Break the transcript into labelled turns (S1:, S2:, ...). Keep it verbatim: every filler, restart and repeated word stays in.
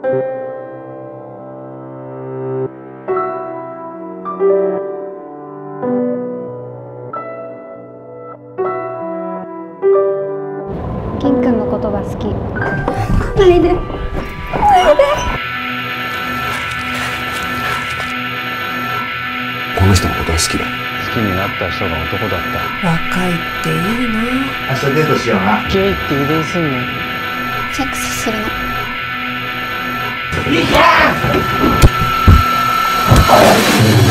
S1: 金くんのことが好き。来ないで。来ないで。
S2: この人のことが好きだ。
S3: 好きになった人が男だった。
S4: 若いっていいな。
S5: 明日デートしような。
S3: ゲイって遺伝すんの？
S1: セックスするの。
S5: いけ！